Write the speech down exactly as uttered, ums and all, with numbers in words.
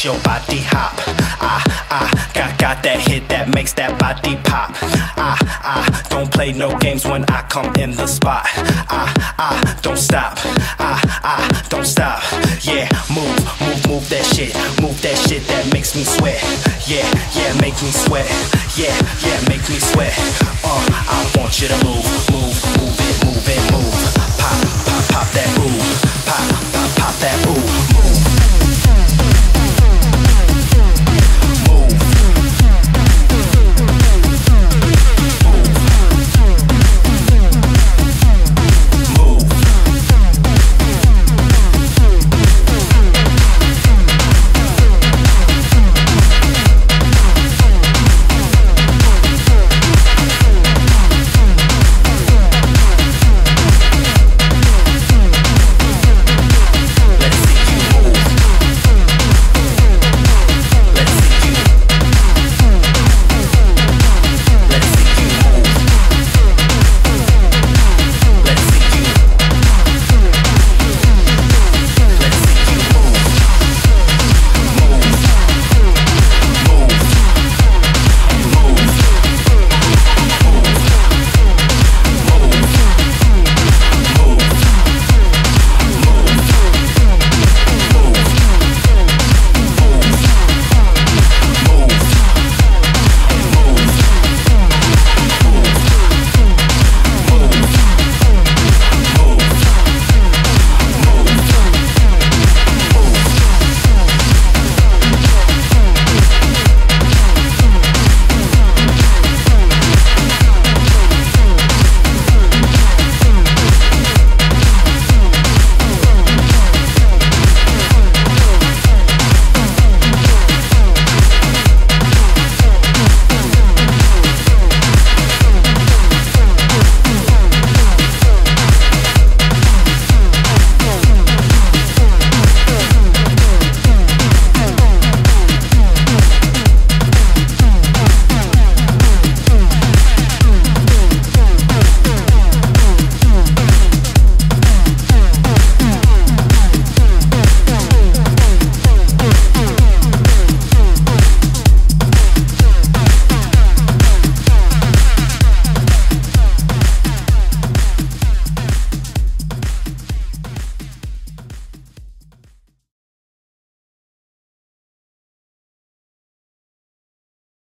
makes your body hop. I, I got, got that hit that makes that body pop. I, I don't play no games when I come in the spot. I, I don't stop. I, I don't stop. Yeah, move, move, move that shit. Move that shit that makes me sweat. Yeah, yeah, make me sweat. Yeah, yeah, make me sweat. Uh, I want you to move.